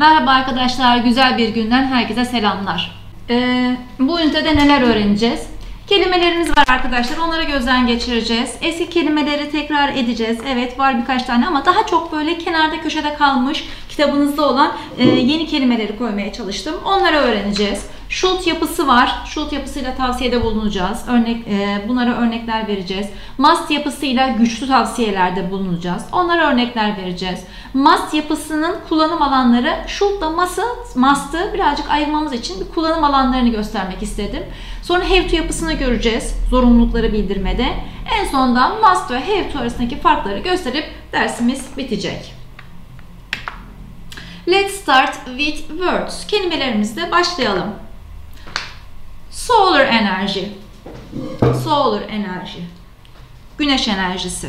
Merhaba arkadaşlar, güzel bir günden herkese selamlar. Bu ünitede neler öğreneceğiz? Kelimelerimiz var arkadaşlar, onları gözden geçireceğiz. Eski kelimeleri tekrar edeceğiz. Evet, var birkaç tane ama daha çok böyle kenarda köşede kalmış kitabınızda olan yeni kelimeleri koymaya çalıştım. Onları öğreneceğiz. Schult yapısı var. Schult yapısıyla tavsiyede bulunacağız. Bunlara örnekler vereceğiz. Must yapısıyla güçlü tavsiyelerde bulunacağız. Onlara örnekler vereceğiz. Must yapısının kullanım alanları, Schult'la must'ı birazcık ayırmamız için bir kullanım alanlarını göstermek istedim. Sonra have to yapısını göreceğiz. Zorunlulukları bildirmede. En sonunda must ve have to arasındaki farkları gösterip dersimiz bitecek. Let's start with words. Kelimelerimizle başlayalım. Solar enerji. Solar enerji. Güneş enerjisi.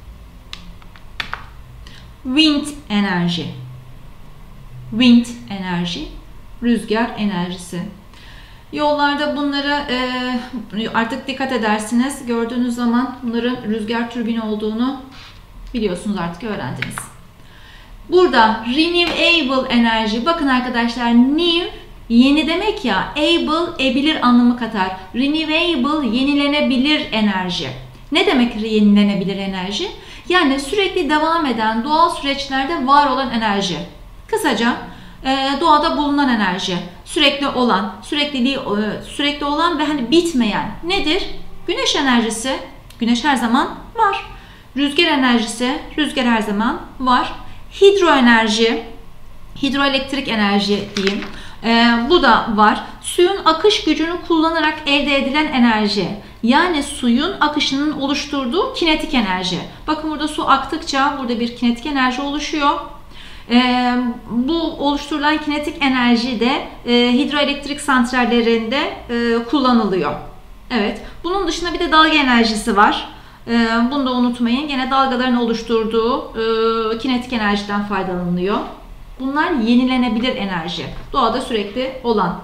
Wind enerji. Wind enerji. Rüzgar enerjisi. Yollarda bunlara artık dikkat edersiniz. Gördüğünüz zaman bunların rüzgar türbini olduğunu biliyorsunuz, artık öğrendiniz. Burada renewable enerji. Bakın arkadaşlar, new yeni demek ya, able ebilir anlamı katar. Renewable yenilenebilir enerji. Ne demek yenilenebilir enerji? Yani sürekli devam eden, doğal süreçlerde var olan enerji. Kısaca doğada bulunan enerji. Sürekli olan, sürekli olan ve hani bitmeyen nedir? Güneş enerjisi. Güneş her zaman var. Rüzgar enerjisi. Rüzgar her zaman var. Hidroenerji. Hidroelektrik enerji diyeyim. Bu da var. Suyun akış gücünü kullanarak elde edilen enerji. Yani suyun akışının oluşturduğu kinetik enerji. Bakın burada su aktıkça burada bir kinetik enerji oluşuyor. Bu oluşturulan kinetik enerji de hidroelektrik santrallerinde kullanılıyor. Evet. Bunun dışında bir de dalga enerjisi var. Bunu da unutmayın. Gene dalgaların oluşturduğu kinetik enerjiden faydalanılıyor. Bunlar yenilenebilir enerji. Doğada sürekli olan.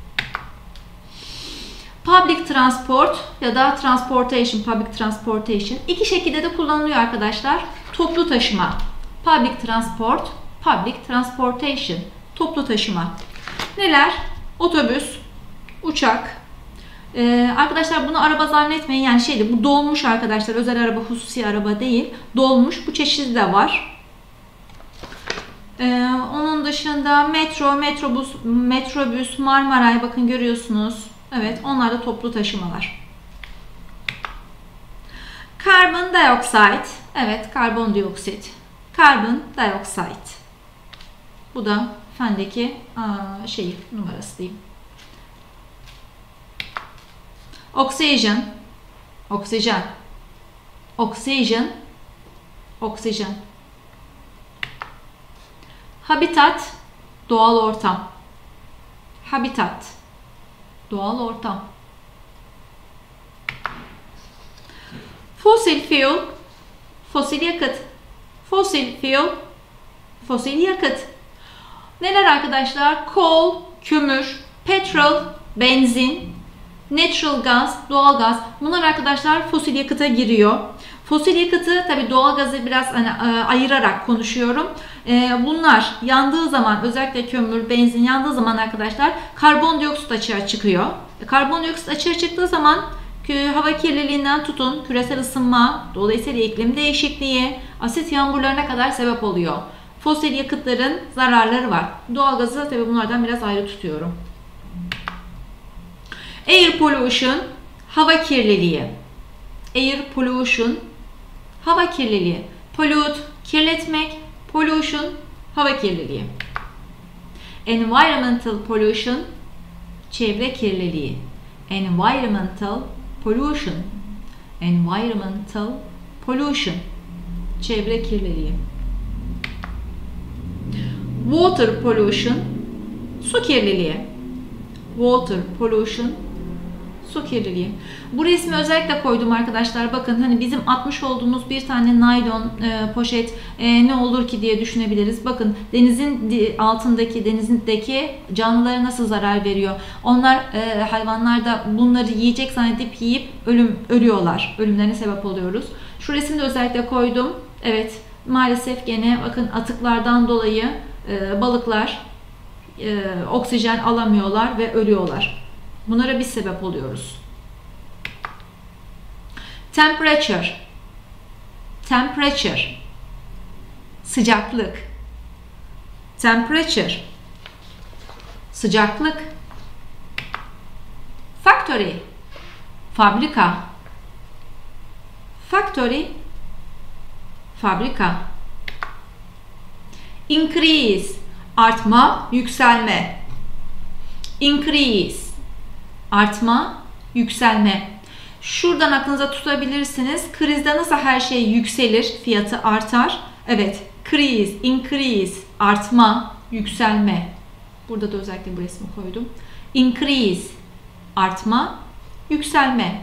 Public transport ya da transportation, public transportation iki şekilde de kullanılıyor arkadaşlar. Toplu taşıma. Public transport, public transportation. Toplu taşıma. Neler? Otobüs, uçak. Arkadaşlar bunu araba zannetmeyin. Yani bu dolmuş arkadaşlar. Özel araba, hususi araba değil. Dolmuş. Bu çeşidi de var. Onun dışında metro, metrobüs, Marmaray, bakın görüyorsunuz. Evet, onlar da toplu taşımalar. Carbon dioxide. Evet, karbondioksit. Carbon dioxide. Bu da fendeki numarası diyeyim. Oxygen. Oksijen. Oxygen. Oksijen. Habitat, doğal ortam. Habitat, doğal ortam. Fossil fuel, fosil yakıt. Fossil fuel, fosil yakıt. Neler arkadaşlar? Coal, kömür, petrol, benzin, natural gas, doğal gaz. Bunlar arkadaşlar fosil yakıta giriyor. Fosil yakıtı, tabi doğal gazı biraz ayırarak konuşuyorum. Bunlar yandığı zaman, özellikle kömür, benzin yandığı zaman arkadaşlar karbondioksit açığa çıkıyor. Karbondioksit açığa çıktığı zaman hava kirliliğinden tutun küresel ısınma, dolayısıyla iklim değişikliği, asit yağmurlarına kadar sebep oluyor. Fosil yakıtların zararları var. Doğalgazı tabi bunlardan biraz ayrı tutuyorum. Air pollution, hava kirliliği. Air pollution, hava kirliliği. Pollute, kirletmek. Pollution, hava kirliliği. Environmental pollution, çevre kirliliği. Environmental pollution. Environmental pollution, çevre kirliliği. Water pollution, su kirliliği. Water pollution, su kirliliği. Bu resmi özellikle koydum arkadaşlar. Bakın hani bizim atmış olduğumuz bir tane naylon poşet ne olur ki diye düşünebiliriz. Bakın denizin altındaki, denizindeki canlılara nasıl zarar veriyor. Onlar hayvanlar da bunları yiyecek zannedip yiyip ölüyorlar. Ölümlerine sebep oluyoruz. Şu resmi de özellikle koydum. Evet, maalesef gene bakın atıklardan dolayı balıklar oksijen alamıyorlar ve ölüyorlar. Bunlara biz sebep oluyoruz. Temperature. Temperature. Sıcaklık. Temperature. Sıcaklık. Factory. Fabrika. Factory. Fabrika. Increase. Artma, yükselme. Increase. Artma, yükselme. Şuradan aklınıza tutabilirsiniz. Krizde nasıl her şey yükselir, fiyatı artar? Evet, increase, artma, yükselme. Burada da özellikle bu resmi koydum. Increase, artma, yükselme.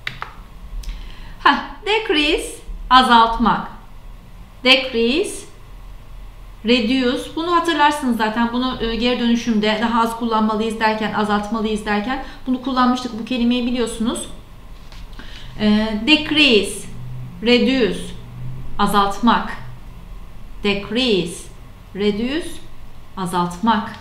Decrease, azaltmak. Decrease, reduce. Bunu hatırlarsınız zaten. Bunu geri dönüşümde daha az kullanmalıyız derken, azaltmalıyız derken bunu kullanmıştık. Bu kelimeyi biliyorsunuz. Decrease, reduce, azaltmak. Decrease, reduce, azaltmak.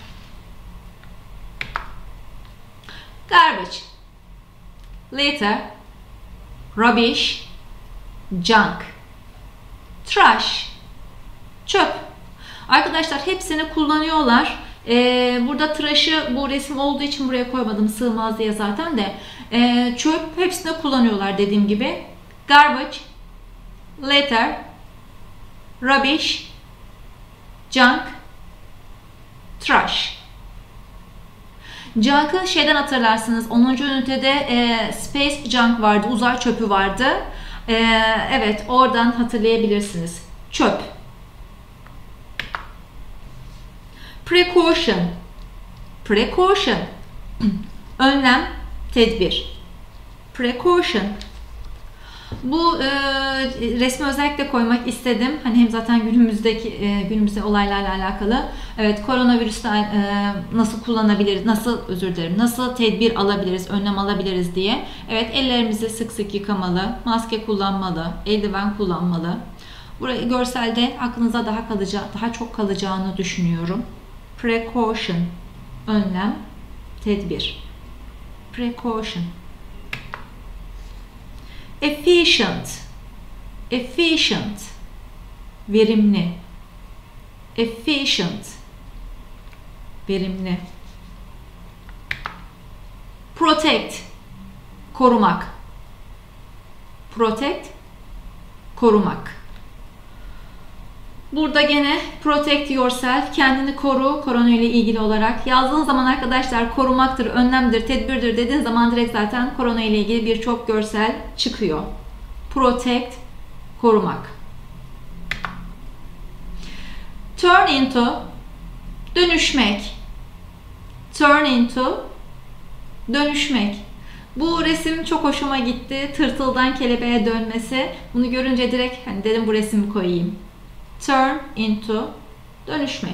Garbage, litter, rubbish, junk, trash, çöp. Arkadaşlar hepsini kullanıyorlar. Burada trash'ı bu resim olduğu için buraya koymadım, sığmaz diye zaten de. Çöp hepsini kullanıyorlar dediğim gibi. Garbage, litter, rubbish, junk, trash. Junk'ı şeyden hatırlarsınız. 10. ünitede space junk vardı, uzay çöpü vardı. Evet, oradan hatırlayabilirsiniz. Çöp. Precaution. Precaution. Önlem, tedbir. Precaution. Bu resmi özellikle koymak istedim. Hani hem zaten günümüzde olaylarla alakalı. Evet, koronavirüste nasıl kullanabiliriz, nasıl tedbir alabiliriz, önlem alabiliriz diye. Evet, ellerimizi sık sık yıkamalı, maske kullanmalı, eldiven kullanmalı. Burayı görselde aklınıza daha çok kalacağını düşünüyorum. Precaution, önlem, tedbir. Precaution. Efficient, efficient, verimli. Efficient, verimli. Protect, korumak. Protect, korumak. Burada gene protect yourself, kendini koru, korona ile ilgili olarak. Yazdığın zaman arkadaşlar korumaktır, önlemdir, tedbirdir dediğin zaman direkt zaten korona ile ilgili birçok görsel çıkıyor. Protect, korumak. Turn into, dönüşmek. Turn into, dönüşmek. Bu resim çok hoşuma gitti. Tırtıldan kelebeğe dönmesi. Bunu görünce direkt dedim bu resmi koyayım. Turn into, dönüşmek.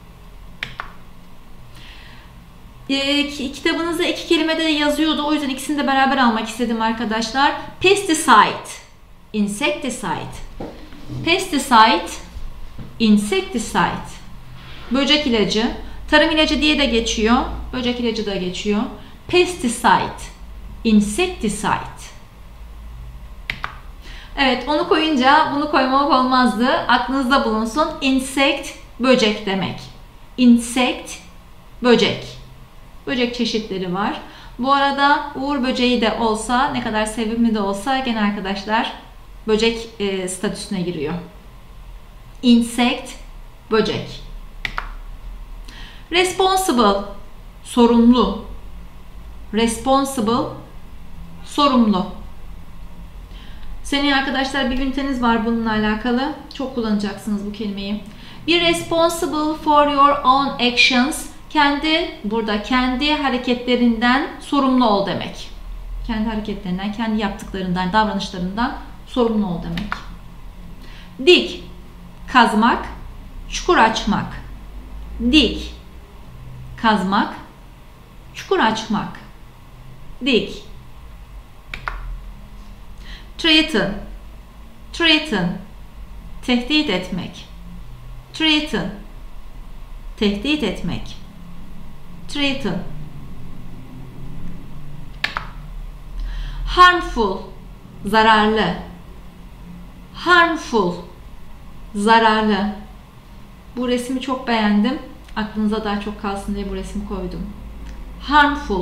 Kitabınızda iki kelimede de yazıyordu. O yüzden ikisini de beraber almak istedim arkadaşlar. Pesticide, insecticide. Pesticide, insecticide. Böcek ilacı. Tarım ilacı diye de geçiyor. Böcek ilacı da geçiyor. Pesticide, insecticide. Evet, onu koyunca bunu koymamak olmazdı. Aklınızda bulunsun. Insect, böcek demek. Insect, böcek. Böcek çeşitleri var. Bu arada uğur böceği de olsa, ne kadar sevimli de olsa gene arkadaşlar böcek statüsüne giriyor. Insect, böcek. Responsible, sorumlu. Responsible, sorumlu. Seneye arkadaşlar bir üniteniz var bununla alakalı. Çok kullanacaksınız bu kelimeyi. Be responsible for your own actions. Kendi hareketlerinden sorumlu ol demek. Kendi hareketlerinden, kendi yaptıklarından, davranışlarından sorumlu ol demek. Dig, kazmak, çukur açmak. Dig, kazmak, çukur açmak. Dig. Threaten, threaten, tehdit etmek. Threaten, tehdit etmek. Straighten. Harmful. Zararlı. Harmful. Zararlı. Bu resmi çok beğendim. Aklınıza daha çok kalsın diye bu resmi koydum. Harmful.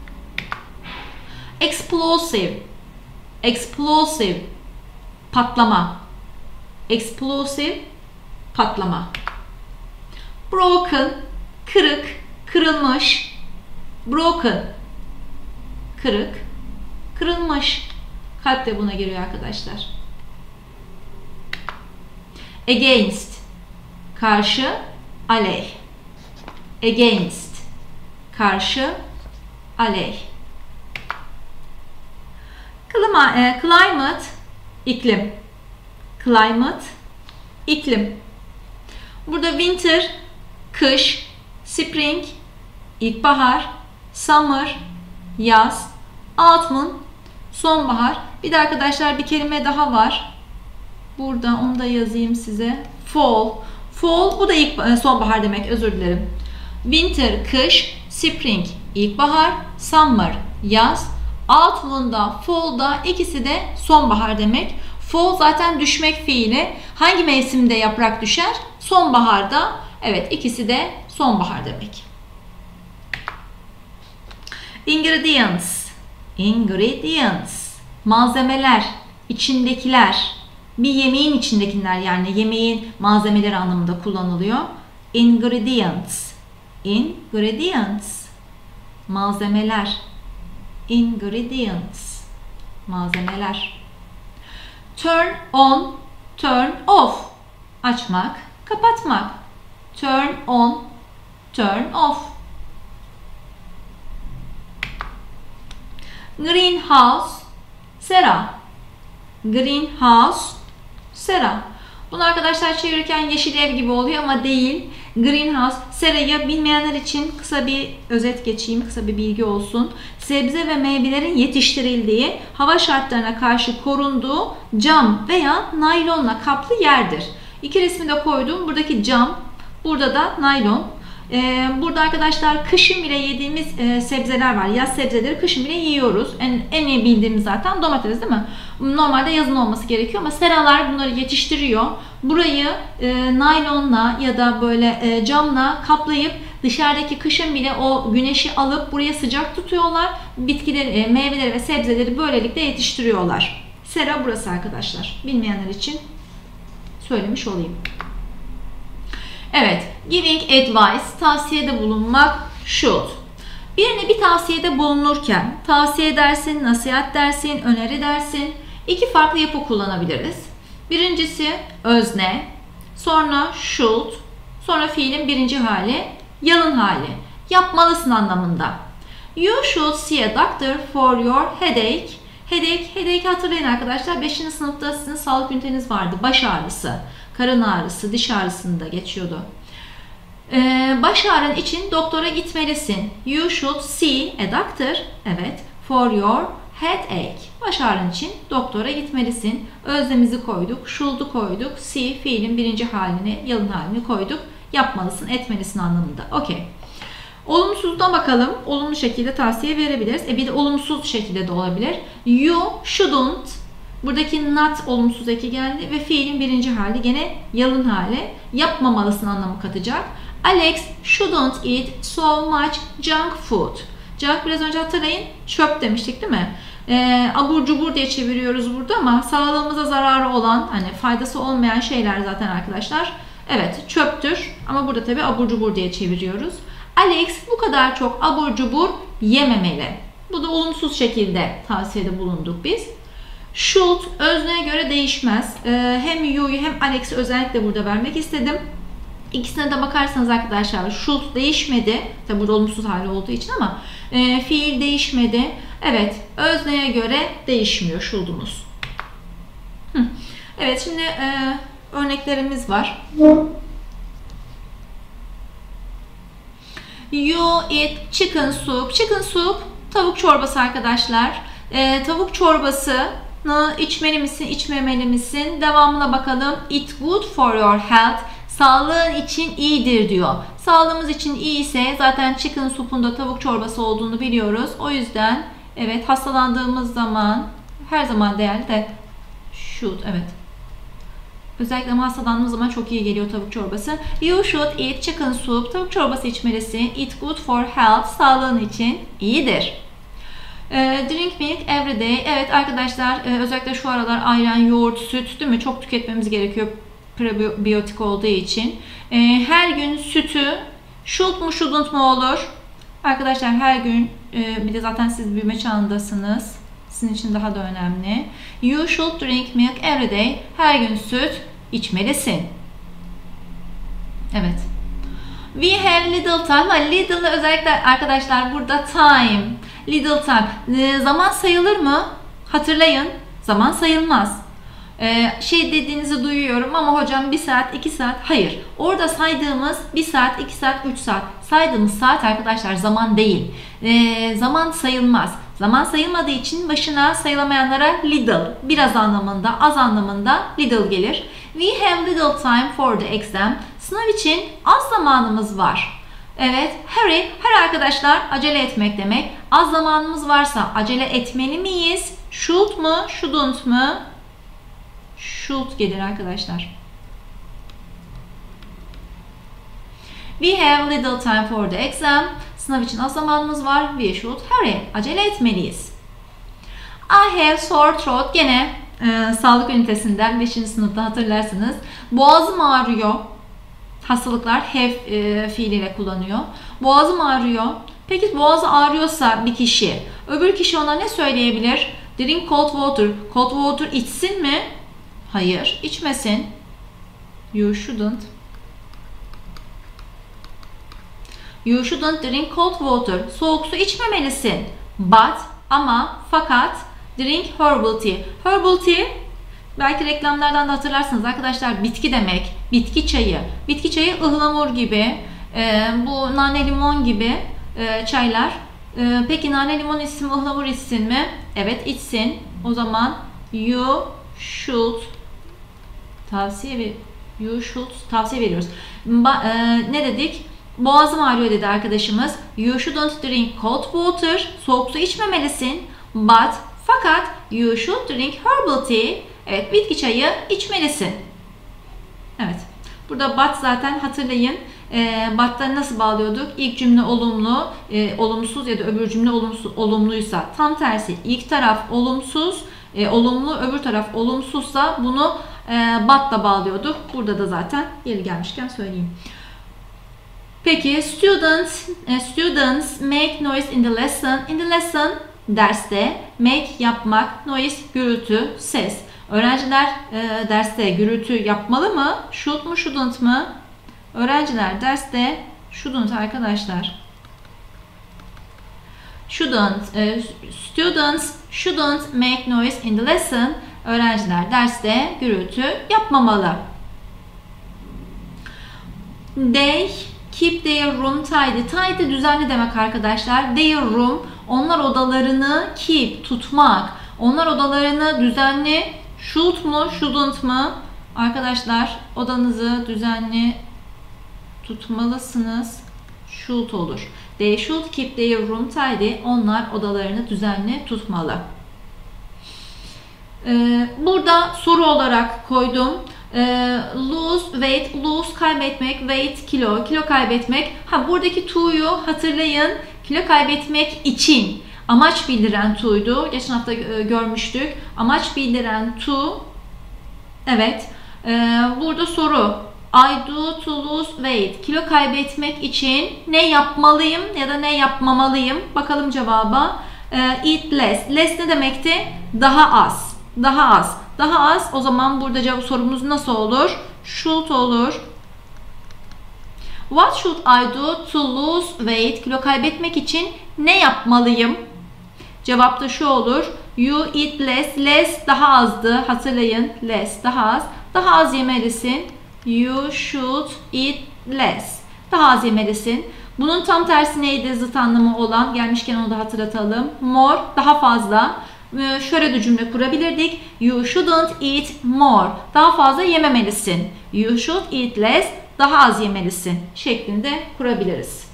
Explosive. Explosive. Patlama. Explosive. Patlama. Broken. Kırık. Kırılmış. Broken. Kırık. Kırılmış. Kalp de buna giriyor arkadaşlar. Against. Karşı. Aleyh. Against. Karşı. Aleyh. Climate. İklim. Climate. İklim. Burada winter. Kış. Spring. İlkbahar. Summer. Yaz. Autumn. Sonbahar. Bir de arkadaşlar bir kelime daha var. Burada onu da yazayım size. Fall. Fall bu da sonbahar demek, özür dilerim. Winter kış, spring ilkbahar, summer yaz, autumn'da, fall'da ikisi de sonbahar demek. Fall zaten düşmek fiili. Hangi mevsimde yaprak düşer? Sonbaharda. Evet, ikisi de sonbahar demek. Ingredients. Ingredients. Malzemeler, içindekiler. Bir yemeğin içindekiler, yani yemeğin malzemeleri anlamında kullanılıyor. Ingredients. Ingredients. Malzemeler. Ingredients. Malzemeler. Turn on, turn off. Açmak, kapatmak. Turn on, turn off. Greenhouse, sera. Greenhouse, sera. Bunu arkadaşlar çevirirken yeşil ev gibi oluyor ama değil. Greenhouse, serayı bilmeyenler için kısa bir özet geçeyim, kısa bir bilgi olsun. Sebze ve meyvelerin yetiştirildiği, hava şartlarına karşı korunduğu cam veya naylonla kaplı yerdir. İki resmi de koydum. Buradaki cam, burada da naylon. Burada arkadaşlar kışın bile yediğimiz sebzeler var. Yaz sebzeleri kışın bile yiyoruz. En iyi bildiğimiz zaten domates, değil mi? Normalde yazın olması gerekiyor ama seralar bunları yetiştiriyor. Burayı naylonla ya da böyle camla kaplayıp dışarıdaki kışın bile o güneşi alıp buraya sıcak tutuyorlar. Bitkileri, meyveleri ve sebzeleri böylelikle yetiştiriyorlar. Sera burası arkadaşlar. Bilmeyenler için söylemiş olayım. Evet, giving advice, tavsiyede bulunmak, should. Birine bir tavsiyede bulunurken, tavsiye edersin, nasihat dersin, öneri dersin. İki farklı yapı kullanabiliriz. Birincisi özne, sonra should, sonra fiilin birinci hali, yalın hali. Yapmalısın anlamında. You should see a doctor for your headache. Headache hatırlayın arkadaşlar. 5. sınıfta sizin sağlık üniteniz vardı. Baş ağrısı, karın ağrısı, diş ağrısında geçiyordu. Baş ağrın için doktora gitmelisin. You should see a doctor. Evet. For your headache. Baş ağrın için doktora gitmelisin. Öznemizi koyduk. Should'u koyduk. See fiilin birinci halini, yalın halini koyduk. Yapmalısın, etmelisin anlamında. Okey. Olumsuzdan bakalım. Olumlu şekilde tavsiye verebiliriz. Bir de olumsuz şekilde de olabilir. You shouldn't. Buradaki not olumsuz eki geldi ve fiilin birinci hali gene yalın hali. Yapmamalısın anlamı katacak. Alex shouldn't eat so much junk food. Junk biraz önce hatırlayın. Çöp demiştik, değil mi? Abur cubur diye çeviriyoruz burada ama sağlığımıza zararı olan, hani faydası olmayan şeyler zaten arkadaşlar. Evet, çöptür ama burada tabi abur cubur diye çeviriyoruz. Alex bu kadar çok abur cubur yememeli. Bu da olumsuz şekilde tavsiyede bulunduk biz. Should özneye göre değişmez. Hem you'yu hem Alex'i özellikle burada vermek istedim. İkisine de bakarsanız arkadaşlar should değişmedi. Tabi burada olumsuz hali olduğu için ama fiil değişmedi. Evet, özneye göre değişmiyor should'umuz. Evet, şimdi örneklerimiz var. You eat chicken soup. Chicken soup tavuk çorbası arkadaşlar. Tavuk çorbasını içmeli misin, içmemeli misin? Devamına bakalım. It's good for your health. Sağlığın için iyidir diyor. Sağlığımız için iyi ise zaten chicken soup'un da tavuk çorbası olduğunu biliyoruz. O yüzden evet, hastalandığımız zaman her zaman değerli de should, evet. Özellikle hastalandığımız zaman çok iyi geliyor tavuk çorbası. You should eat chicken soup. Tavuk çorbası içmelisin. It good for health. Sağlığın için iyidir. Drink milk every day. Evet arkadaşlar, özellikle şu aralar ayran, yoğurt, süt değil mi? Çok tüketmemiz gerekiyor prebiyotik olduğu için. Her gün sütü should mu shouldn't mu olur? Arkadaşlar her gün, bir de zaten siz büyüme çağındasınız. Sizin için daha da önemli. You should drink milk every day. Her gün süt içmelisin. Evet. We have little time. Little'ı özellikle arkadaşlar burada time. Little time. Zaman sayılır mı? Hatırlayın. Zaman sayılmaz. Şey dediğinizi duyuyorum ama hocam 1 saat 2 saat. Hayır. Orada saydığımız 1 saat 2 saat 3 saat. Saydığımız saat arkadaşlar zaman değil. Zaman sayılmaz. Zaman sayılmadığı için başına sayılamayanlara little, biraz anlamında, az anlamında little gelir. We have little time for the exam. Sınav için az zamanımız var. Evet, hurry arkadaşlar acele etmek demek. Az zamanımız varsa acele etmeli miyiz? Should mu, shouldn't mu? Should gelir arkadaşlar. We have little time for the exam. Sınav için az zamanımız var. We should hurry. Acele etmeliyiz. I have sore throat. Gene sağlık ünitesinden 5. sınıfta hatırlarsınız. Boğazım ağrıyor. Hastalıklar have fiiliyle kullanıyor. Boğazım ağrıyor. Peki boğazı ağrıyorsa bir kişi, öbür kişi ona ne söyleyebilir? Drink cold water. Cold water içsin mi? Hayır, içmesin. You shouldn't. You shouldn't drink cold water. Soğuk su içmemelisin. But, ama, fakat drink herbal tea. Herbal tea, belki reklamlardan da hatırlarsınız arkadaşlar, bitki demek. Bitki çayı. Bitki çayı ıhlamur gibi, bu nane limon gibi çaylar. Peki nane limon içsin mi, ıhlamur içsin mi? Evet, içsin. O zaman you should tavsiye veriyoruz. Ne dedik? Boğazım ağrıyor dedi arkadaşımız. You shouldn't drink cold water. Soğuk su içmemelisin. But, fakat you should drink herbal tea. Evet, bitki çayı içmelisin. Evet. Burada but zaten hatırlayın. But'ta nasıl bağlıyorduk? İlk cümle olumlu, olumsuz ya da öbür cümle olumluysa. Tam tersi. İlk taraf olumsuz, olumlu, öbür taraf olumsuzsa bunu but'la bağlıyorduk. Burada da zaten yeri gelmişken söyleyeyim. Peki students make noise in the lesson. In the lesson derste make yapmak, noise gürültü, ses. Öğrenciler derste gürültü yapmalı mı? Should mu shouldn't mı? Öğrenciler derste shouldn't arkadaşlar. Students shouldn't make noise in the lesson. Öğrenciler derste gürültü yapmamalı. They keep their room tidy. Tidy düzenli demek arkadaşlar. Their room, onlar odalarını keep, tutmak. Onlar odalarını düzenli. Should mu, shouldn't mı? Arkadaşlar odanızı düzenli tutmalısınız. Should olur. They should keep their room tidy. Onlar odalarını düzenli tutmalı. Burada soru olarak koydum. Lose weight, lose kaybetmek, weight kilo, kilo kaybetmek. Buradaki to'yu hatırlayın. Kilo kaybetmek için amaç bildiren to'ydu. Geçen hafta görmüştük. Amaç bildiren to. Evet. Burada soru. I do to lose weight. Kilo kaybetmek için ne yapmalıyım ya da ne yapmamalıyım? Bakalım cevaba. Eat less. Less ne demekti? Daha az. Daha az. Daha az. O zaman burada cevap sorumuz nasıl olur? Should olur. What should I do to lose weight? Kilo kaybetmek için ne yapmalıyım? Cevap da şu olur. You eat less. Less daha azdı. Hatırlayın. Less daha az. Daha az yemelisin. You should eat less. Daha az yemelisin. Bunun tam tersi neydi? Zıt anlamı olan. Gelmişken onu da hatırlatalım. More. Daha fazla. Şöyle de cümle kurabilirdik. You shouldn't eat more. Daha fazla yememelisin. You should eat less. daha az yemelisin şeklinde kurabiliriz.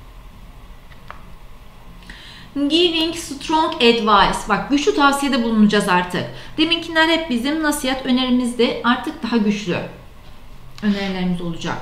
Giving strong advice. Bak, güçlü tavsiyede bulunacağız artık. Deminkiler hep bizim nasihat önerimizde, artık daha güçlü önerilerimiz olacak.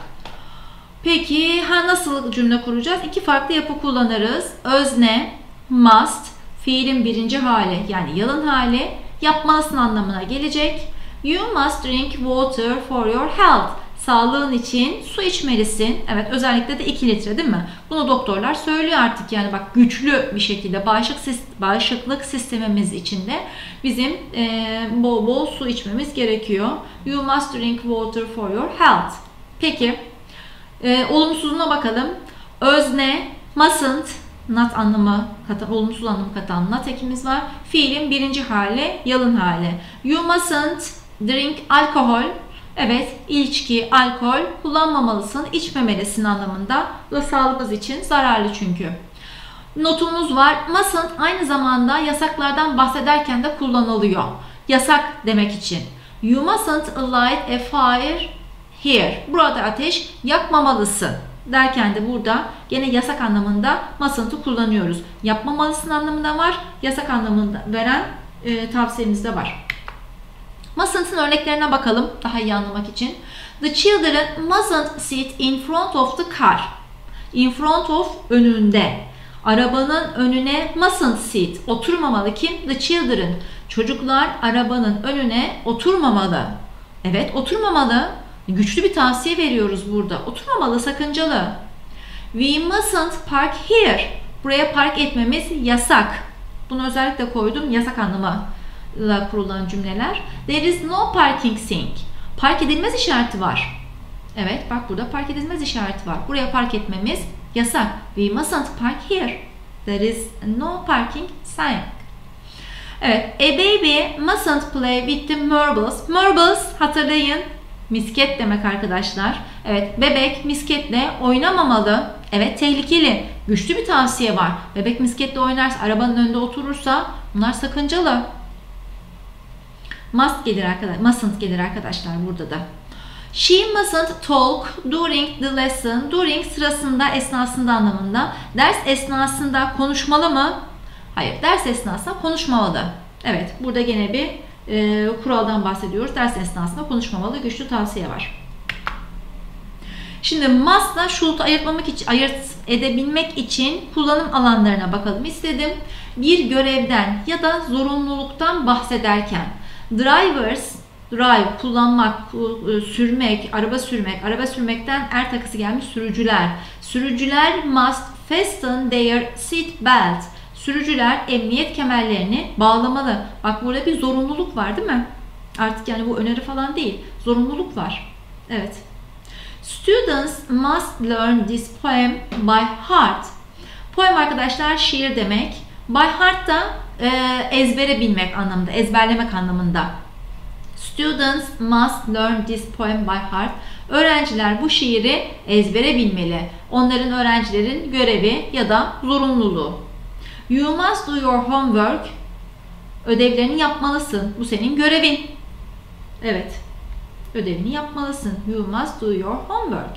Peki nasıl cümle kuracağız? İki farklı yapı kullanırız. Özne must, fiilin birinci hali yani yalın hali, yapmalısın anlamına gelecek. You must drink water for your health. Sağlığın için su içmelisin. Evet, özellikle de 2 litre değil mi? Bunu doktorlar söylüyor artık. Yani bak, güçlü bir şekilde bağışıklık sistemimiz içinde bizim bol bol su içmemiz gerekiyor. You must drink water for your health. Peki olumsuzuna bakalım. Özne mustn't, not anlamı katan, olumsuz anlamı katan not ekimiz var. Fiilin birinci hali, yalın hali. You mustn't drink alcohol. Evet, içki, alkol kullanmamalısın, içmemelisin anlamında ve sağlığımız için zararlı çünkü. Notumuz var. Mustn't aynı zamanda yasaklardan bahsederken de kullanılıyor. Yasak demek için. You mustn't light a fire here. Burada ateş yakmamalısın derken de burada gene yasak anlamında mustn't'ı kullanıyoruz. Yapmamalısın anlamında var. Yasak anlamında veren tavsiyemiz de var. Mustn't'ın örneklerine bakalım daha iyi anlamak için. The children mustn't sit in front of the car. In front of, önünde. Arabanın önüne mustn't sit. Oturmamalı kim? The children. Çocuklar arabanın önüne oturmamalı. Evet, oturmamalı. Güçlü bir tavsiye veriyoruz burada. Oturmamalı, sakıncalı. We mustn't park here. Buraya park etmemiz yasak. Bunu özellikle koydum. Yasak anlamıyla kurulan cümleler. There is no parking sign. Park edilmez işareti var. Evet, bak burada park edilmez işareti var. Buraya park etmemiz yasak. We mustn't park here. There is no parking sign. Evet, a baby mustn't play with the marbles. Marbles, hatırlayın, misket demek arkadaşlar. Evet, bebek misketle oynamamalı. Evet, tehlikeli. Güçlü bir tavsiye var. Bebek misketle oynarsa, arabanın önünde oturursa bunlar sakıncalı. Mustn't gelir arkadaşlar burada da. She mustn't talk during the lesson. During sırasında, esnasında anlamında. Ders esnasında konuşmalı mı? Hayır, ders esnasında konuşmamalı. Evet, burada gene bir kuraldan bahsediyoruz. Ders esnasında konuşmamalı. Güçlü tavsiye var. Şimdi must'la should'u ayırt edebilmek için kullanım alanlarına bakalım istedim. Bir görevden ya da zorunluluktan bahsederken drivers, drive, kullanmak, sürmek, araba sürmekten er takısı gelmiş sürücüler. Sürücüler must fasten their seat belt. Sürücüler emniyet kemerlerini bağlamalı. Bak, burada bir zorunluluk var değil mi? Artık yani bu öneri falan değil. Zorunluluk var. Evet. Students must learn this poem by heart. Poem arkadaşlar şiir demek. By heart da ezbere bilmek anlamında, ezberlemek anlamında. Students must learn this poem by heart. Öğrenciler bu şiiri ezbere bilmeli. Onların, öğrencilerin görevi ya da zorunluluğu. You must do your homework. Ödevlerini yapmalısın. Bu senin görevin. Evet. Ödevini yapmalısın. You must do your homework.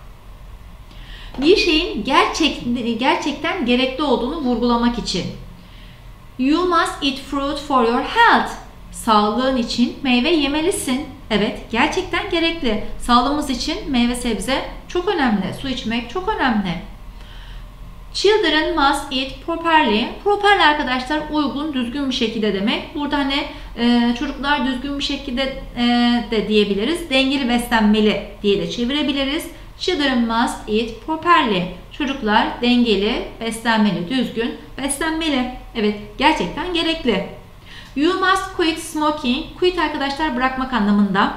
Bir şeyin gerçekten gerekli olduğunu vurgulamak için. You must eat fruit for your health. Sağlığın için meyve yemelisin. Evet, gerçekten gerekli. Sağlığımız için meyve sebze çok önemli. Su içmek çok önemli. Children must eat properly. Properly arkadaşlar uygun, düzgün bir şekilde demek. Burada hani çocuklar düzgün bir şekilde de diyebiliriz. Dengeli beslenmeli diye de çevirebiliriz. Children must eat properly. Çocuklar dengeli, beslenmeli, düzgün beslenmeli. Evet, gerçekten gerekli. You must quit smoking. Quit arkadaşlar bırakmak anlamında.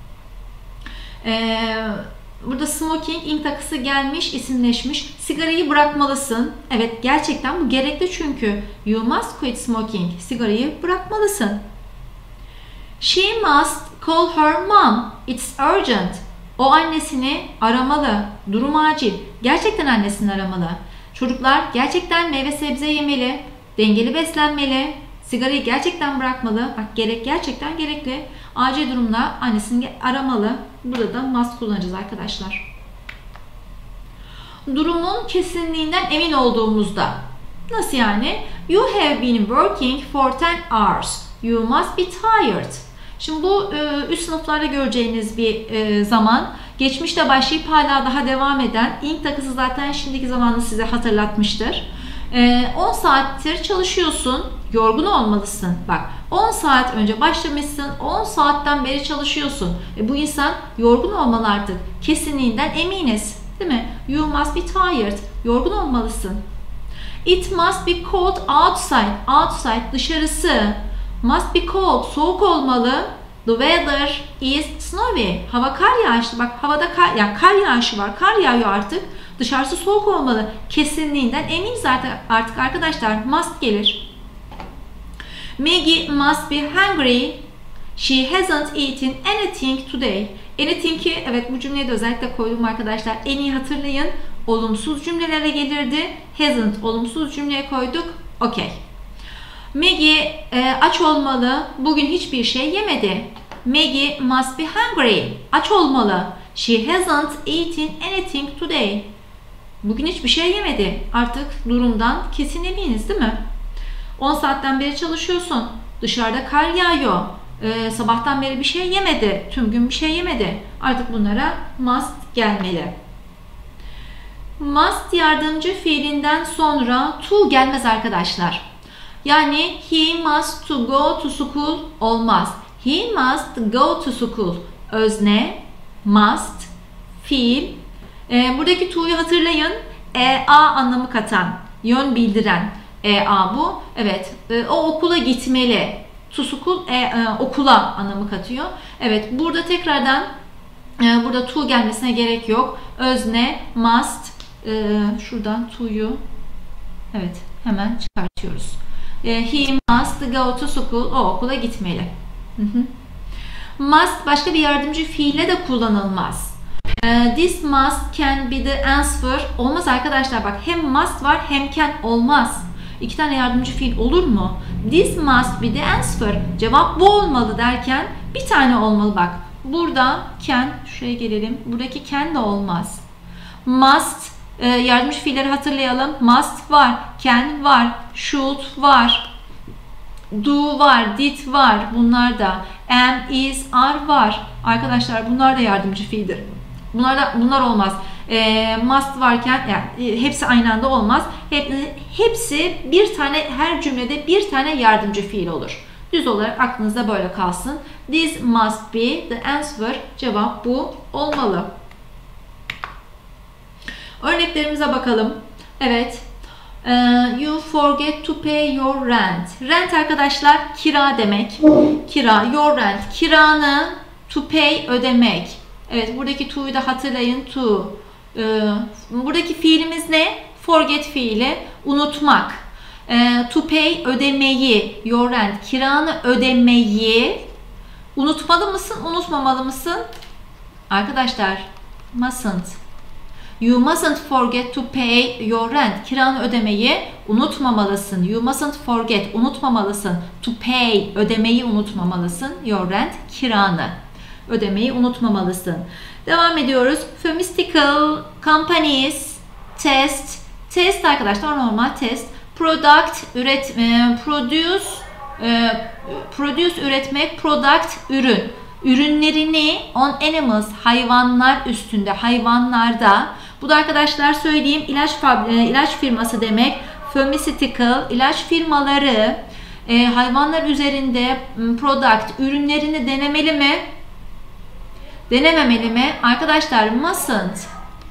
Burada smoking, ing takısı gelmiş, isimleşmiş. Sigarayı bırakmalısın. Evet, gerçekten bu gerekli çünkü. You must quit smoking. Sigarayı bırakmalısın. She must call her mom. It's urgent. O annesini aramalı. Durum acil. Gerçekten annesini aramalı. Çocuklar gerçekten meyve sebze yemeli. Dengeli beslenmeli. Sigarayı gerçekten bırakmalı. Bak, gerçekten gerekli. Acil durumda annesini aramalı. Burada da must kullanacağız arkadaşlar. durumun kesinliğinden emin olduğumuzda. Nasıl yani? You have been working for 10 hours. You must be tired. Şimdi bu üst sınıflarda göreceğiniz bir zaman. Geçmişte başlayıp hala daha devam eden, ing takısı zaten şimdiki zamanı size hatırlatmıştır. 10 saattir çalışıyorsun, yorgun olmalısın. Bak, 10 saat önce başlamışsın, 10 saatten beri çalışıyorsun. Bu insan yorgun olmalı artık. Kesinliğinden eminiz, değil mi? You must be tired. Yorgun olmalısın. It must be cold outside. Outside dışarısı. Must be cold. Soğuk olmalı. The weather is snowy. Hava kar yağışlı. Bak, havada kar yağışı var. Kar yağıyor artık. Dışarısı soğuk olmalı. Kesinliğinden eminiz artık arkadaşlar. Must gelir. Maggie must be hungry. She hasn't eaten anything today. Anything'i, evet, bu cümleyi de özellikle koydum arkadaşlar. En iyi hatırlayın. Olumsuz cümlelere gelirdi. Hasn't olumsuz cümleye koyduk. Okey. Maggie aç olmalı. Bugün hiçbir şey yemedi. Maggie must be hungry. Aç olmalı. She hasn't eaten anything today. Bugün hiçbir şey yemedi. Artık durumdan kesin eminiz, değil mi? 10 saatten beri çalışıyorsun. Dışarıda kar yağıyor. Sabahtan beri bir şey yemedi. Tüm gün bir şey yemedi. Artık bunlara must gelmeli. Must yardımcı fiilinden sonra to gelmez arkadaşlar. Yani he must to go to school olmaz. He must go to school. Özne, must, fiil. Buradaki to'yu hatırlayın. A anlamı katan, yön bildiren. Bu. Evet. O okula gitmeli. To school okula anlamı katıyor. Evet. Burada tekrardan burada to gelmesine gerek yok. Özne, must. Şuradan to'yu evet hemen çıkartıyoruz. He must go to school. O okula gitmeli. Must başka bir yardımcı fiille de kullanılmaz. This must can be the answer. Olmaz arkadaşlar, bak, hem must var hem can olmaz. İki tane yardımcı fiil olur mu? This must be the answer. Cevap bu olmalı derken bir tane olmalı, bak. Burada can, şuraya gelelim. Buradaki can de olmaz. Must yardımcı fiilleri hatırlayalım. Must var, can var, should var, do var, did var. Bunlar da am, is, are var. Arkadaşlar bunlar da yardımcı fiildir. Bunlar olmaz. Must varken yani hepsi aynı anda olmaz. Hepsi bir tane, her cümlede bir tane yardımcı fiil olur. Düz olarak aklınızda böyle kalsın. This must be the answer. Cevap bu olmalı. Örneklerimize bakalım. Evet. You forget to pay your rent. Rent arkadaşlar kira demek. Kira, your rent. Kiranı, to pay ödemek. Evet, buradaki to'yu da hatırlayın. To. Buradaki fiilimiz ne? Forget fiili. Unutmak. To pay ödemeyi. Your rent. Kiranı ödemeyi. Unutmalı mısın? Unutmamalı mısın? Arkadaşlar mustn't. You mustn't forget to pay your rent. Kiranı ödemeyi unutmamalısın. You mustn't forget. Unutmamalısın. To pay. Ödemeyi unutmamalısın. Your rent. Kiranı ödemeyi unutmamalısın. Devam ediyoruz. Pharmaceutical companies test. Test arkadaşlar normal test. Product produce üretmek. Product ürün. Ürünlerini on animals hayvanlar üstünde, hayvanlarda. Bu da arkadaşlar söyleyeyim ilaç firması demek. Pharmaceutical ilaç firmaları hayvanlar üzerinde product ürünlerini denemeli mi? Denememeli mi? Arkadaşlar mustn't.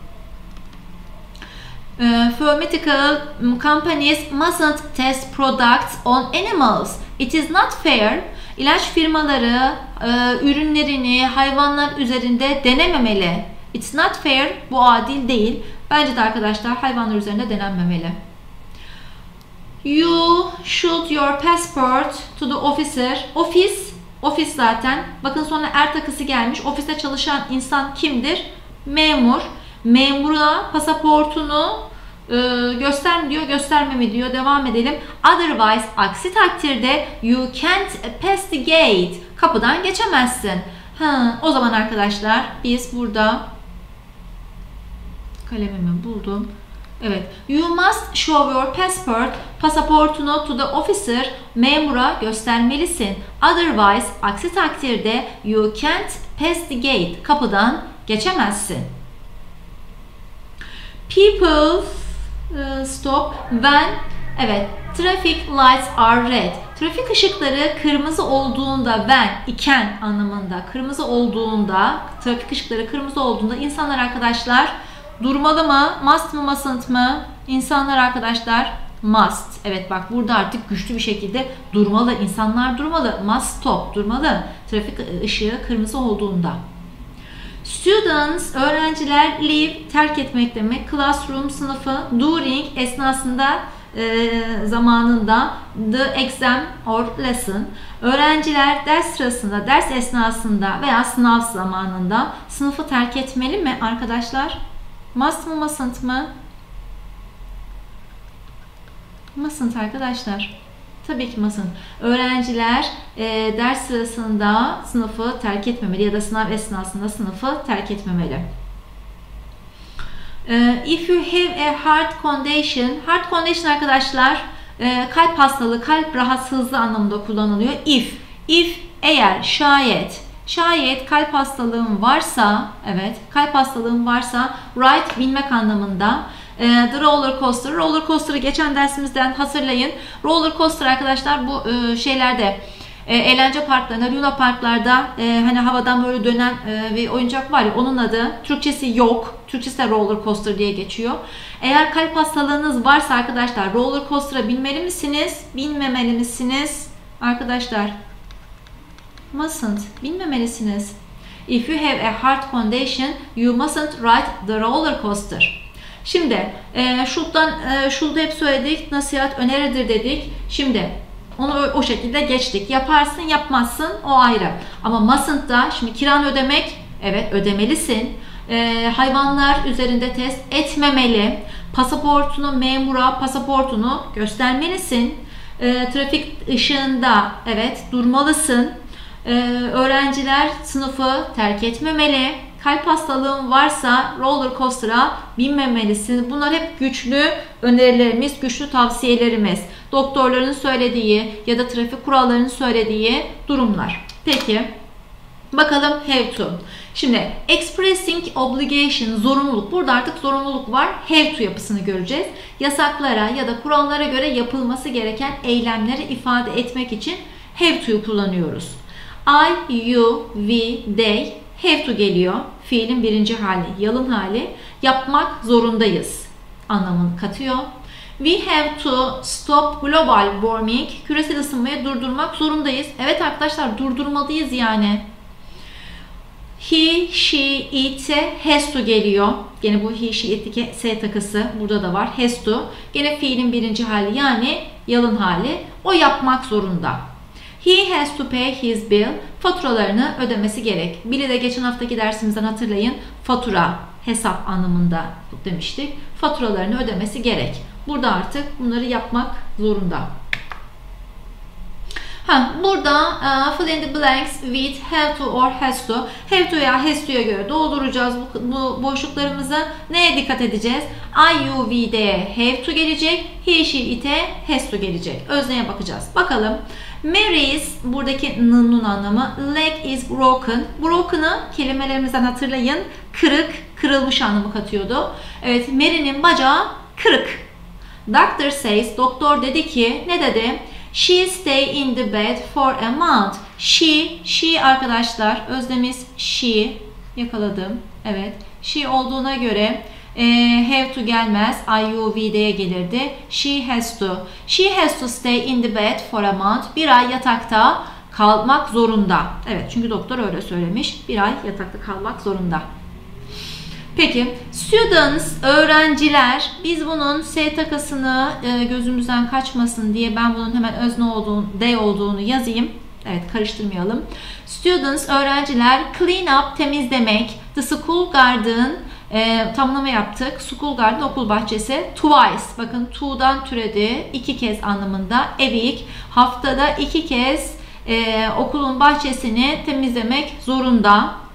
Pharmaceutical companies mustn't test products on animals. It is not fair. İlaç firmaları ürünlerini hayvanlar üzerinde denememeli. It's not fair. Bu adil değil. Bence de arkadaşlar hayvanlar üzerinde denenmemeli. You should your passport to the officer. Ofis zaten. Bakın sonra er takısı gelmiş. Ofiste çalışan insan kimdir? Memur. Memura pasaportunu göster mi diyor, gösterme mi diyor. Devam edelim. Otherwise, aksi takdirde you can't pass the gate. Kapıdan geçemezsin. O zaman arkadaşlar biz burada Kalemimi buldum. Evet. You must show your passport. Pasaportunu to the officer. Memura göstermelisin. Otherwise, aksi takdirde you can't pass the gate. Kapıdan geçemezsin. People stop when, evet, traffic lights are red. Trafik ışıkları kırmızı olduğunda, when, iken anlamında, kırmızı olduğunda, trafik ışıkları kırmızı olduğunda insanlar arkadaşlar durmalı mı? Must mı, mustn't mı? İnsanlar arkadaşlar must. Evet, bak burada artık güçlü bir şekilde durmalı. İnsanlar durmalı. Must stop, durmalı. Trafik ışığı kırmızı olduğunda. Students, öğrenciler, leave, terk etmek demek. Classroom, sınıfı. During, esnasında, zamanında. The exam or lesson. Öğrenciler ders sırasında, ders esnasında veya sınav zamanında sınıfı terk etmeli mi arkadaşlar? Must mı, mustn't mı? Mustn't arkadaşlar. Tabii ki mustn't. Öğrenciler ders sırasında sınıfı terk etmemeli ya da sınav esnasında sınıfı terk etmemeli. If you have a heart condition arkadaşlar kalp hastalığı, kalp rahatsızlığı anlamında kullanılıyor. If eğer, şayet kalp hastalığın varsa, evet, kalp hastalığın varsa, ride binmek anlamında. The roller coaster'ı geçen dersimizden hatırlayın. Roller coaster arkadaşlar bu şeylerde eğlence parklarında, luna parklarda hani havadan böyle dönen bir oyuncak var ya, onun adı, Türkçesi yok. Türkçesi de roller coaster diye geçiyor. Eğer kalp hastalığınız varsa arkadaşlar roller coaster'a binmeli misiniz? Binmemeli misiniz? Arkadaşlar mustn't, binmemelisiniz. If you have a heart condition, you mustn't ride the roller coaster. Şimdi şurada hep söyledik, nasihat öneridir dedik. Şimdi onu o şekilde geçtik. Yaparsın, yapmazsın, o ayrı. Ama mustn't da, şimdi kiranı ödemek, evet ödemelisin. Hayvanlar üzerinde test etmemeli. Memura pasaportunu göstermelisin. Trafik ışığında, evet, durmalısın. Öğrenciler sınıfı terk etmemeli. Kalp hastalığın varsa roller coaster'a binmemelisin. Bunlar hep güçlü önerilerimiz, güçlü tavsiyelerimiz. Doktorların söylediği ya da trafik kurallarının söylediği durumlar. Peki, bakalım have to. Şimdi expressing obligation, zorunluluk. Burada artık zorunluluk var. Have to yapısını göreceğiz. Yasaklara ya da kurallara göre yapılması gereken eylemleri ifade etmek için have to'yu kullanıyoruz. I, you, we, they, have to geliyor. Fiilin birinci hali, yalın hali. Yapmak zorundayız anlamını katıyor. We have to stop global warming. Küresel ısınmayı durdurmak zorundayız. Evet arkadaşlar, durdurmalıyız yani. He, she, it, has to geliyor. Gene bu he, she, it, s takısı burada da var. Has to. Gene fiilin birinci hali yani yalın hali. O yapmak zorunda. He has to pay his bill. Faturalarını ödemesi gerek. Bill'i de geçen haftaki dersimizden hatırlayın. Fatura, hesap anlamında demiştik. Faturalarını ödemesi gerek. Burada artık bunları yapmak zorunda. Burada fill in the blanks with have to or has to. Have to ya has to'ya göre dolduracağız bu boşluklarımızı. Neye dikkat edeceğiz? I, you, we, they have to gelecek. He, she, it'e has to gelecek. Özneye bakacağız. Bakalım. Mary's, buradaki n'nun anlamı, leg is broken. Broken'ı kelimelerimizden hatırlayın. Kırık, kırılmış anlamı katıyordu. Evet, Mary'nin bacağı kırık. Doctor says, doktor dedi ki, ne dedi? She stay in the bed for a month. She arkadaşlar, öznemiz she, yakaladım. Evet, she olduğuna göre have to gelmez. I, you, we, they'e gelirdi. She has to. She has to stay in the bed for a month. Bir ay yatakta kalmak zorunda. Evet, çünkü doktor öyle söylemiş. Bir ay yatakta kalmak zorunda. Peki, students, öğrenciler. Biz bunun S takısını gözümüzden kaçmasın diye ben bunun hemen özne olduğunu, they olduğunu yazayım. Evet, karıştırmayalım. Students, öğrenciler. Clean up, temizlemek. The school garden, tamlama yaptık. School garden, okul bahçesi. Twice, bakın to'dan türedi. 2 kez anlamında. A week, haftada 2 kez okulun bahçesini temizlemek zorunda.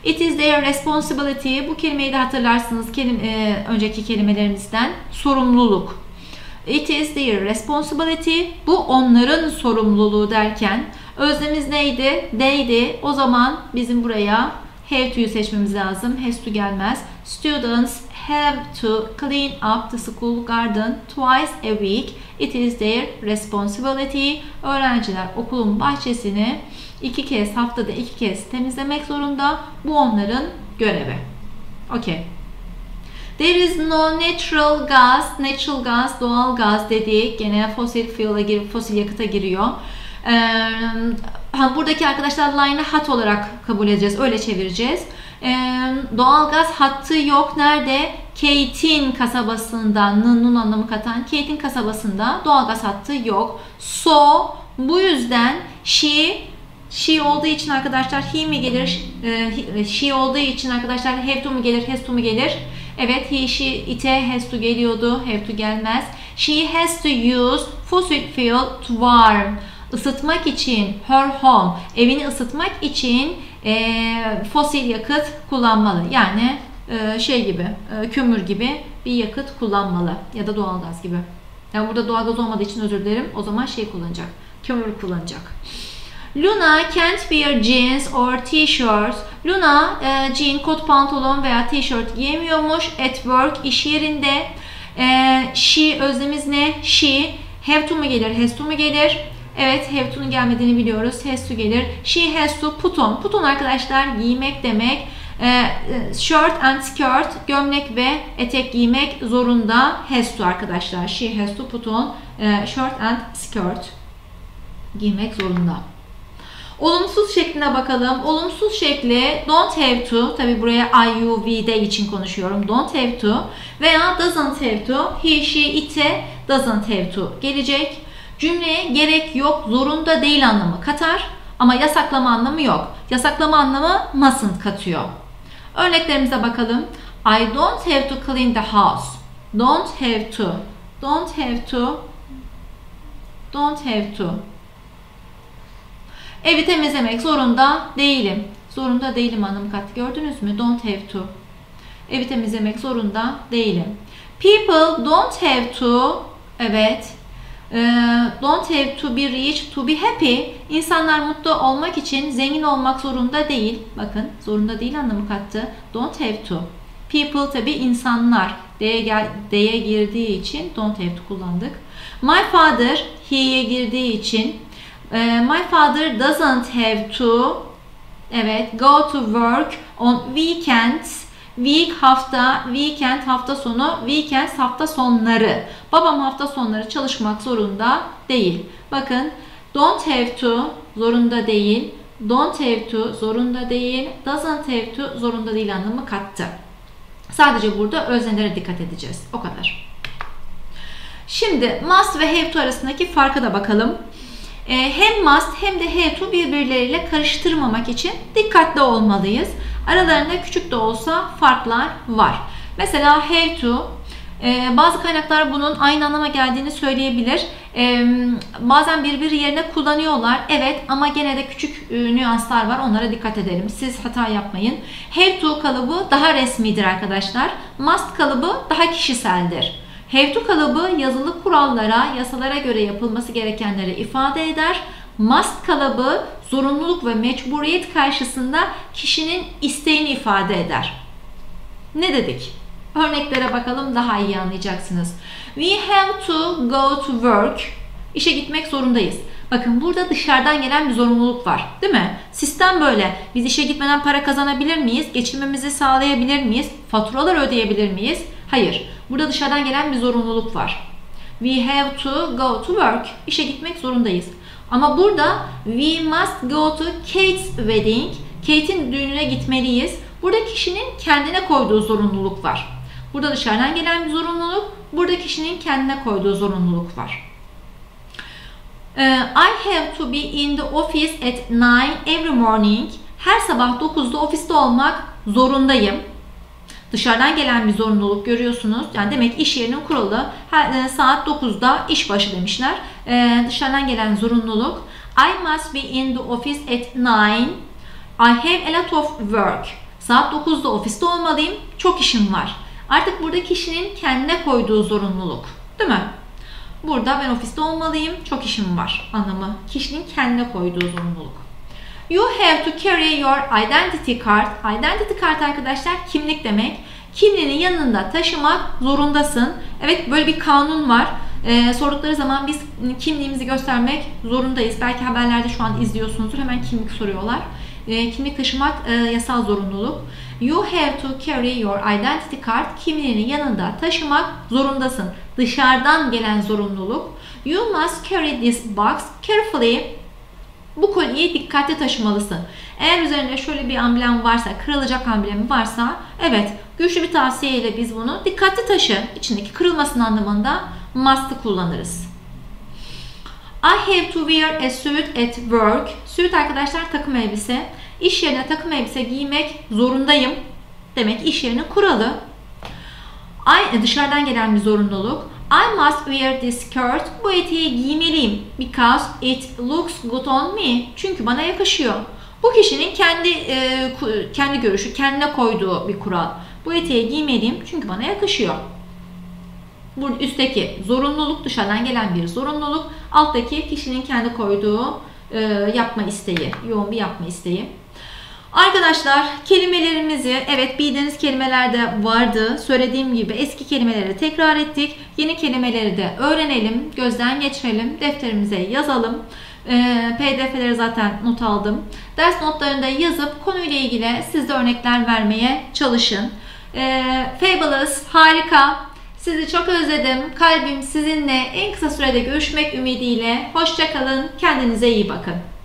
It is their responsibility. Bu kelimeyi de hatırlarsınız önceki kelimelerimizden. Sorumluluk. It is their responsibility. Bu onların sorumluluğu derken öznemiz neydi? They'di. O zaman bizim buraya have to'yu seçmemiz lazım. Has to gelmez. Students have to clean up the school garden twice a week. It is their responsibility. Öğrenciler okulun bahçesini haftada 2 kez temizlemek zorunda. Bu onların görevi. Okay. There is no natural gas. Natural gas, doğal gaz dediği gene fosil yakıta giriyor. Buradaki arkadaşlar line'ı hat olarak kabul edeceğiz. Öyle çevireceğiz. Doğal gaz hattı yok. Nerede? Kate'in kasabasında, nun anlamı katan Kate'in kasabasında doğal gaz hattı yok. So, bu yüzden she olduğu için arkadaşlar he mi gelir? She olduğu için arkadaşlar have to mu gelir? Has to mu gelir? Evet, he, she, ite has to geliyordu. Have to gelmez. She has to use fossil fuel to warm. Isıtmak için her home, evini ısıtmak için fosil yakıt kullanmalı. Yani kömür gibi bir yakıt kullanmalı ya da doğalgaz gibi. Yani burada doğalgaz olmadığı için özür dilerim. O zaman kullanacak. Kömür kullanacak. Luna can't wear jeans or t-shirts. Luna jean, kot pantolon veya t-shirt giyemiyormuş. At work, iş yerinde. She öznemiz ne? She. Have to mu gelir? Has to mu gelir? Evet, have to'nun gelmediğini biliyoruz. Has to gelir. She has to put on. Put on arkadaşlar giymek demek. Shirt and skirt, gömlek ve etek giymek zorunda. Has to arkadaşlar. She has to put on shirt and skirt. Giymek zorunda. Olumsuz şekline bakalım. Olumsuz şekli don't have to. Tabi buraya I, you, we, they için konuşuyorum. Don't have to. Veya doesn't have to. He, she, ite doesn't have to gelecek. Cümleye gerek yok, zorunda değil anlamı katar. Ama yasaklama anlamı yok. Yasaklama anlamı mustn't katıyor. Örneklerimize bakalım. I don't have to clean the house. Don't have to. Don't have to. Don't have to. Evi temizlemek zorunda değilim. Zorunda değilim anlamı kattı. Gördünüz mü? Don't have to. Evi temizlemek zorunda değilim. People don't have to. Evet. Don't have to be rich to be happy. İnsanlar mutlu olmak için zengin olmak zorunda değil. Bakın zorunda değil anlamı kattı. Don't have to. People tabi insanlar. They'e girdiği için don't have to kullandık. My father he'ye girdiği için my father doesn't have to go to work on weekends. Week hafta, weekend hafta sonu, weekends hafta sonları. Babam hafta sonları çalışmak zorunda değil. Bakın don't have to zorunda değil. Don't have to zorunda değil. Doesn't have to zorunda değil anlamı kattı. Sadece burada öznelere dikkat edeceğiz. O kadar. Şimdi must ve have to arasındaki farka da bakalım. Hem must hem de have to birbirleriyle karıştırmamak için dikkatli olmalıyız. Aralarında küçük de olsa farklar var. Mesela have to, bazı kaynaklar bunun aynı anlama geldiğini söyleyebilir. Bazen birbiri yerine kullanıyorlar. Evet ama gene de küçük nüanslar var. Onlara dikkat edelim. Siz hata yapmayın. Have to kalıbı daha resmidir arkadaşlar. Must kalıbı daha kişiseldir. Have to kalıbı yazılı kurallara, yasalara göre yapılması gerekenleri ifade eder. Must kalıbı zorunluluk ve mecburiyet karşısında kişinin isteğini ifade eder. Ne dedik? Örneklere bakalım, daha iyi anlayacaksınız. We have to go to work. İşe gitmek zorundayız. Bakın burada dışarıdan gelen bir zorunluluk var. Değil mi? Sistem böyle. Biz işe gitmeden para kazanabilir miyiz? Geçinmemizi sağlayabilir miyiz? Faturalar ödeyebilir miyiz? Hayır. Burada dışarıdan gelen bir zorunluluk var. We have to go to work. İşe gitmek zorundayız. Ama burada we must go to Kate's wedding. Kate'in düğününe gitmeliyiz. Burada kişinin kendine koyduğu zorunluluk var. Burada dışarıdan gelen bir zorunluluk. Burada kişinin kendine koyduğu zorunluluk var. I have to be in the office at 9 every morning. Her sabah 9'da ofiste olmak zorundayım. Dışarıdan gelen bir zorunluluk görüyorsunuz. Yani demek iş yerinin kuralı saat 9'da işbaşı demişler. Dışarıdan gelen zorunluluk. I must be in the office at 9. I have a lot of work. Saat 9'da ofiste olmalıyım. Çok işim var. Artık burada kişinin kendine koyduğu zorunluluk. Değil mi? Burada ben ofiste olmalıyım. Çok işim var anlamı. Kişinin kendine koyduğu zorunluluk. You have to carry your identity card. Identity card arkadaşlar kimlik demek. Kimliğini yanında taşımak zorundasın. Evet, böyle bir kanun var. Sordukları zaman biz kimliğimizi göstermek zorundayız. Belki haberlerde şu an izliyorsunuzdur. Hemen kimlik soruyorlar. Kimlik taşımak yasal zorunluluk. You have to carry your identity card. Kimliğini yanında taşımak zorundasın. Dışarıdan gelen zorunluluk. You must carry this box carefully. Bu kolyeyi dikkatli taşımalısın. Eğer üzerinde şöyle bir amblem varsa, kırılacak amblemi varsa, evet, güçlü bir tavsiyeyle biz bunu dikkatli taşı, içindeki kırılmasın anlamında must'ı kullanırız. I have to wear a suit at work. Suit arkadaşlar takım elbise. İş yerine takım elbise giymek zorundayım demek, iş yerinin kuralı. Dışarıdan gelen bir zorunluluk. I must wear this skirt. Bu eteği giymeliyim. Because it looks good on me. Çünkü bana yakışıyor. Bu kişinin kendi görüşü, kendine koyduğu bir kural. Bu eteği giymeliyim çünkü bana yakışıyor. Bu üstteki zorunluluk, dışarıdan gelen bir zorunluluk. Alttaki kişinin kendi koyduğu yapma isteği, yoğun bir yapma isteği. Arkadaşlar kelimelerimizi, evet, bildiğiniz kelimeler de vardı. Söylediğim gibi eski kelimeleri tekrar ettik. Yeni kelimeleri de öğrenelim, gözden geçirelim, defterimize yazalım. PDF'leri zaten not aldım. Ders notlarında yazıp konuyla ilgili siz de örnekler vermeye çalışın. Fabulous, harika. Sizi çok özledim. Kalbim sizinle en kısa sürede görüşmek ümidiyle. Hoşça kalın. Kendinize iyi bakın.